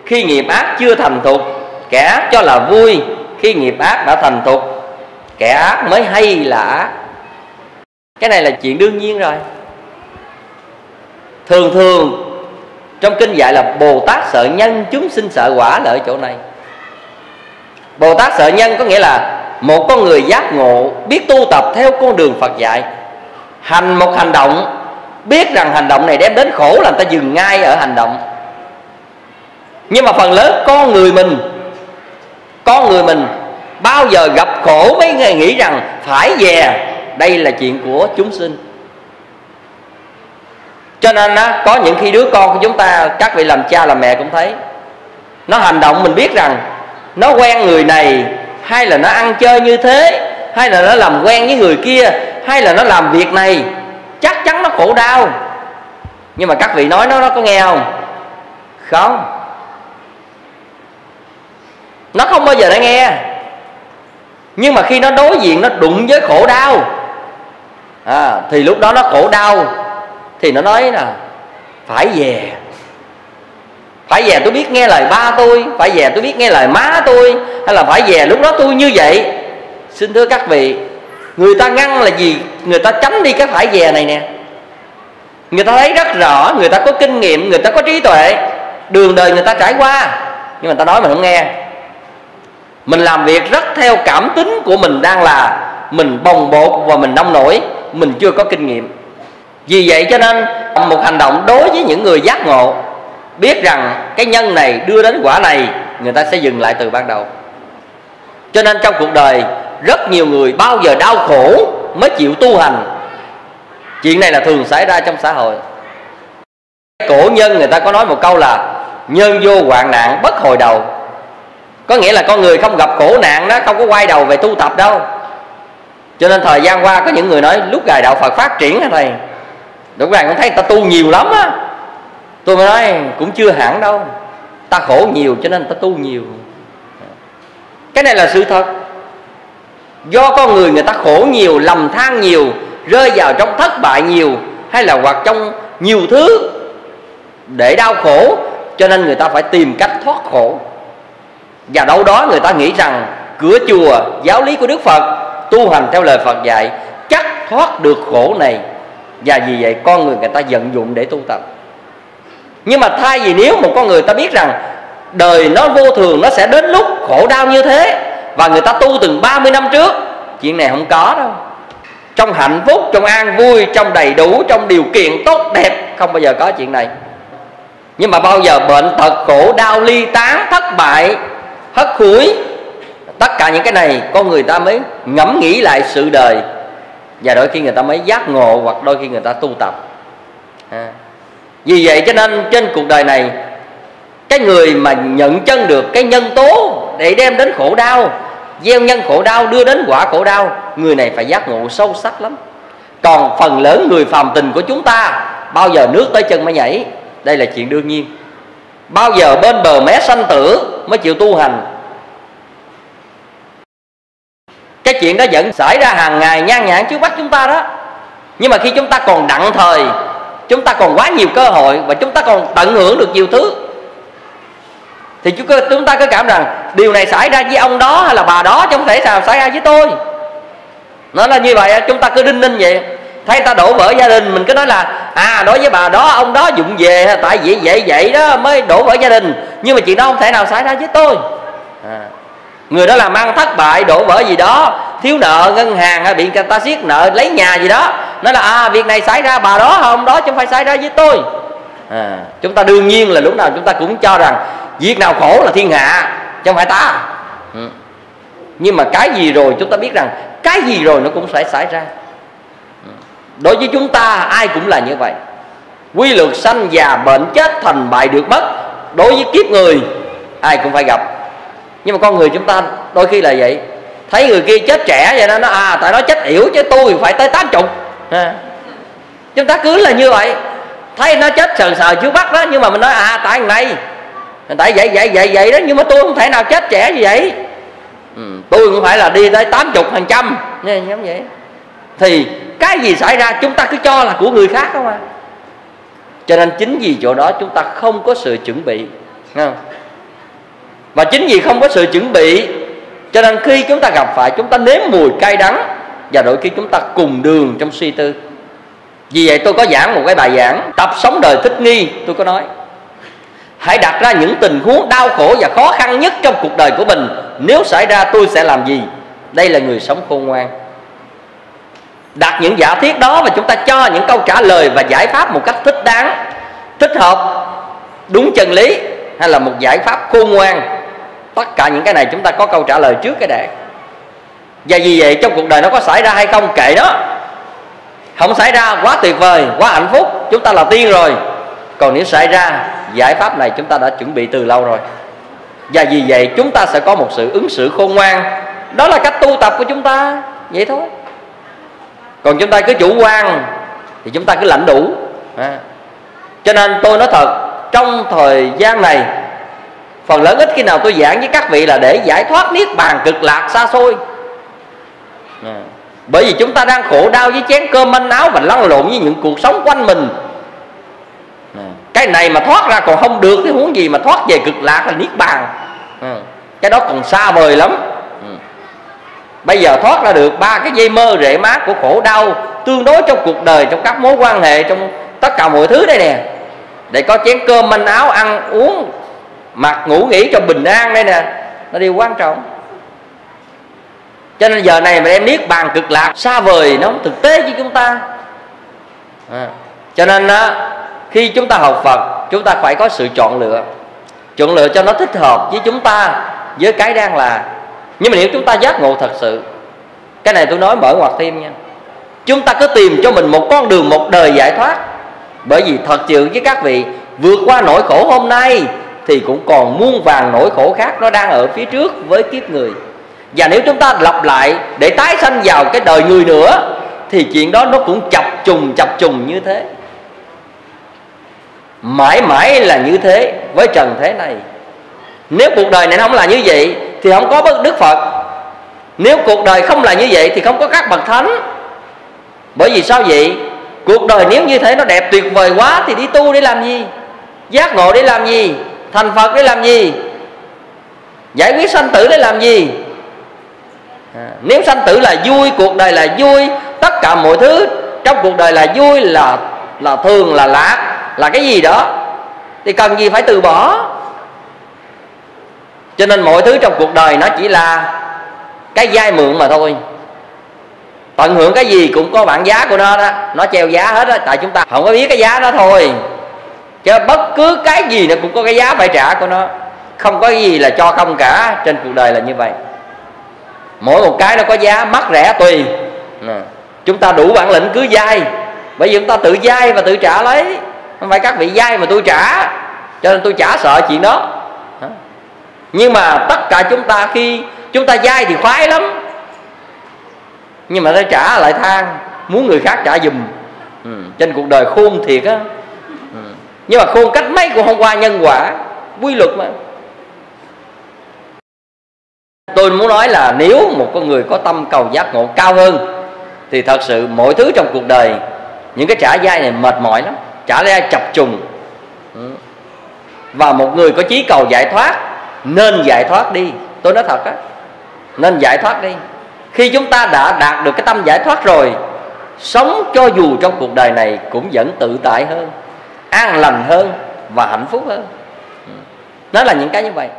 khi nghiệp ác chưa thành thục, kẻ ác cho là vui. Khi nghiệp ác đã thành thục, kẻ ác mới hay là ác. Cái này là chuyện đương nhiên rồi. Thường thường trong kinh dạy là Bồ Tát sợ nhân, chúng sinh sợ quả là ở chỗ này. Bồ Tát sợ nhân có nghĩa là một con người giác ngộ, biết tu tập theo con đường Phật dạy, hành một hành động, biết rằng hành động này đem đến khổ là người ta dừng ngay ở hành động. Nhưng mà phần lớn con người mình bao giờ gặp khổ mới nghĩ rằng phải về, đây là chuyện của chúng sinh. Cho nên có những khi đứa con của chúng ta, các vị làm cha làm mẹ cũng thấy, nó hành động mình biết rằng nó quen người này, hay là nó ăn chơi như thế, hay là nó làm quen với người kia, hay là nó làm việc này, chắc chắn nó khổ đau. Nhưng mà các vị nói nó có nghe không? Không. Nó không bao giờ nó nghe. Nhưng mà khi nó đối diện, nó đụng với khổ đau thì lúc đó nó khổ đau, thì nó nói là phải về. Phải về tôi biết nghe lời ba tôi, phải về tôi biết nghe lời má tôi, hay là phải về lúc đó tôi như vậy. Xin thưa các vị, người ta ngăn là gì? Người ta tránh đi cái phải về này nè. Người ta thấy rất rõ, người ta có kinh nghiệm, người ta có trí tuệ, đường đời người ta trải qua, nhưng mà ta nói mình không nghe. Mình làm việc rất theo cảm tính của mình, đang là mình bồng bột và mình nông nổi, mình chưa có kinh nghiệm. Vì vậy cho nên một hành động đối với những người giác ngộ, biết rằng cái nhân này đưa đến quả này, người ta sẽ dừng lại từ ban đầu. Cho nên trong cuộc đời rất nhiều người bao giờ đau khổ mới chịu tu hành. Chuyện này là thường xảy ra trong xã hội. Cổ nhân người ta có nói một câu là nhân vô hoạn nạn bất hồi đầu. Có nghĩa là con người không gặp khổ nạn đó, không có quay đầu về tu tập đâu. Cho nên thời gian qua có những người nói lúc gài đạo Phật phát triển hả thầy? Đúng rồi, cũng thấy người ta tu nhiều lắm á. Tôi mới nói cũng chưa hẳn đâu, ta khổ nhiều cho nên ta tu nhiều. Cái này là sự thật. Do con người ta khổ nhiều, lầm than nhiều, rơi vào trong thất bại nhiều, hay là hoặc trong nhiều thứ để đau khổ, cho nên người ta phải tìm cách thoát khổ. Và đâu đó người ta nghĩ rằng cửa chùa, giáo lý của Đức Phật, tu hành theo lời Phật dạy chắc thoát được khổ này. Và vì vậy con người ta vận dụng để tu tập. Nhưng mà thay vì nếu một con người ta biết rằng đời nó vô thường, nó sẽ đến lúc khổ đau như thế, và người ta tu từng 30 năm trước, chuyện này không có đâu. Trong hạnh phúc, trong an vui, trong đầy đủ, trong điều kiện tốt đẹp, không bao giờ có chuyện này. Nhưng mà bao giờ bệnh tật, khổ đau, ly tán, thất bại, hất hủi, tất cả những cái này con người ta mới ngẫm nghĩ lại sự đời, và đôi khi người ta mới giác ngộ, hoặc đôi khi người ta tu tập. Vì vậy cho nên trên cuộc đời này, cái người mà nhận chân được cái nhân tố để đem đến khổ đau, gieo nhân khổ đau, đưa đến quả khổ đau, người này phải giác ngộ sâu sắc lắm. Còn phần lớn người phàm tình của chúng ta bao giờ nước tới chân mới nhảy. Đây là chuyện đương nhiên. Bao giờ bên bờ mé sanh tử mới chịu tu hành. Cái chuyện đó vẫn xảy ra hàng ngày nhan nhản trước mắt chúng ta đó. Nhưng mà khi chúng ta còn đặng thời, chúng ta còn quá nhiều cơ hội, và chúng ta còn tận hưởng được nhiều thứ, thì chúng ta cứ cảm rằng điều này xảy ra với ông đó hay là bà đó, chứ không thể nào xảy ra với tôi. Nó là như vậy, chúng ta cứ đinh ninh vậy. Thấy ta đổ vỡ gia đình, mình cứ nói là đối với bà đó, ông đó dụng về, tại vì vậy đó mới đổ vỡ gia đình. Nhưng mà chuyện đó không thể nào xảy ra với tôi. Người đó làm ăn thất bại, đổ vỡ gì đó, thiếu nợ ngân hàng, hay bị người ta siết nợ lấy nhà gì đó, nói là việc này xảy ra bà đó, ông đó, chứ không phải xảy ra với tôi. Chúng ta đương nhiên là lúc nào chúng ta cũng cho rằng việc nào khổ là thiên hạ, chứ không phải ta. Nhưng mà cái gì rồi chúng ta biết rằng cái gì rồi nó cũng sẽ xảy ra. Đối với chúng ta ai cũng là như vậy. Quy luật sanh già bệnh chết, thành bại được mất, đối với kiếp người ai cũng phải gặp. Nhưng mà con người chúng ta đôi khi là vậy. Thấy người kia chết trẻ vậy đó, nó tại nó chết yểu chứ tôi phải tới 80. Chúng ta cứ là như vậy. Thấy nó chết sờ sờ trước mắt đó, nhưng mà mình nói tại thằng này, tại vậy đó, nhưng mà tôi không thể nào chết trẻ như vậy. Tôi cũng phải là đi tới 80%, giống vậy. Thì cái gì xảy ra chúng ta cứ cho là của người khác không à. Cho nên chính vì chỗ đó chúng ta không có sự chuẩn bị, không? Và chính vì không có sự chuẩn bị, cho nên khi chúng ta gặp phải, chúng ta nếm mùi cay đắng, và đôi khi chúng ta cùng đường trong suy tư. Vì vậy tôi có giảng một cái bài giảng tập sống đời thích nghi. Tôi có nói hãy đặt ra những tình huống đau khổ và khó khăn nhất trong cuộc đời của mình. Nếu xảy ra tôi sẽ làm gì? Đây là người sống khôn ngoan. Đặt những giả thiết đó và chúng ta cho những câu trả lời và giải pháp một cách thích đáng, thích hợp, đúng chân lý, hay là một giải pháp khôn ngoan. Tất cả những cái này chúng ta có câu trả lời trước cái đã. Và vì vậy trong cuộc đời nó có xảy ra hay không kệ đó. Không xảy ra quá tuyệt vời, quá hạnh phúc, chúng ta là tiên rồi. Còn nếu xảy ra, giải pháp này chúng ta đã chuẩn bị từ lâu rồi. Và vì vậy chúng ta sẽ có một sự ứng xử khôn ngoan. Đó là cách tu tập của chúng ta. Vậy thôi. Còn chúng ta cứ chủ quan thì chúng ta cứ lãnh đủ. Cho nên tôi nói thật, trong thời gian này, phần lớn ít khi nào tôi giảng với các vị là để giải thoát niết bàn cực lạc xa xôi. Bởi vì chúng ta đang khổ đau với chén cơm manh áo và lăn lộn với những cuộc sống quanh mình. Cái này mà thoát ra còn không được, cái huống gì mà thoát về cực lạc là niết bàn. Cái đó còn xa vời lắm. Bây giờ thoát ra được ba cái dây mơ rễ má của khổ đau tương đối trong cuộc đời, trong các mối quan hệ, trong tất cả mọi thứ đây nè. Để có chén cơm manh áo ăn uống, mặc ngủ nghỉ cho bình an đây nè, nó điều quan trọng. Cho nên giờ này mà đem niết bàn cực lạc xa vời, nó không thực tế với chúng ta. Cho nên khi chúng ta học Phật, chúng ta phải có sự chọn lựa. Chọn lựa cho nó thích hợp với chúng ta, với cái đang là. Nhưng mà nếu chúng ta giác ngộ thật sự, cái này tôi nói mở ngoặt thêm nha, chúng ta cứ tìm cho mình một con đường, một đời giải thoát. Bởi vì thật sự với các vị, vượt qua nỗi khổ hôm nay thì cũng còn muôn vàng nỗi khổ khác nó đang ở phía trước với kiếp người. Và nếu chúng ta lặp lại để tái sanh vào cái đời người nữa thì chuyện đó nó cũng chập trùng như thế. Mãi mãi là như thế với trần thế này. Nếu cuộc đời này không là như vậy thì không có Đức Phật. Nếu cuộc đời không là như vậy thì không có các bậc thánh. Bởi vì sao vậy? Cuộc đời nếu như thế nó đẹp tuyệt vời quá thì đi tu để làm gì? Giác ngộ để làm gì? Thành Phật để làm gì? Giải quyết sanh tử để làm gì? Nếu sanh tử là vui, cuộc đời là vui, tất cả mọi thứ trong cuộc đời là vui, là thường, là lạc, là cái gì đó, thì cần gì phải từ bỏ. Cho nên mọi thứ trong cuộc đời nó chỉ là cái vay mượn mà thôi. Tận hưởng cái gì cũng có bảng giá của nó đó, nó treo giá hết á. Tại chúng ta không có biết cái giá đó thôi, chứ bất cứ cái gì nó cũng có cái giá phải trả của nó. Không có cái gì là cho không cả. Trên cuộc đời là như vậy. Mỗi một cái nó có giá, mắc rẻ tùy. Chúng ta đủ bản lĩnh cứ vay, bởi vì chúng ta tự vay và tự trả lấy. Không phải các vị vay mà tôi trả, cho nên tôi chả sợ chuyện đó. Nhưng mà tất cả chúng ta khi chúng ta vay thì khoái lắm, nhưng mà nó trả lại than, muốn người khác trả giùm. Trên cuộc đời khôn thiệt á. Nhưng mà khôn cách mấy cũng không qua nhân quả, quy luật mà. Tôi muốn nói là nếu một con người có tâm cầu giác ngộ cao hơn thì thật sự mọi thứ trong cuộc đời, những cái trả vay này mệt mỏi lắm, trả vay chập trùng. Và một người có chí cầu giải thoát nên giải thoát đi. Tôi nói thật á, nên giải thoát đi. Khi chúng ta đã đạt được cái tâm giải thoát rồi, sống cho dù trong cuộc đời này cũng vẫn tự tại hơn, an lành hơn và hạnh phúc hơn. Nó là những cái như vậy.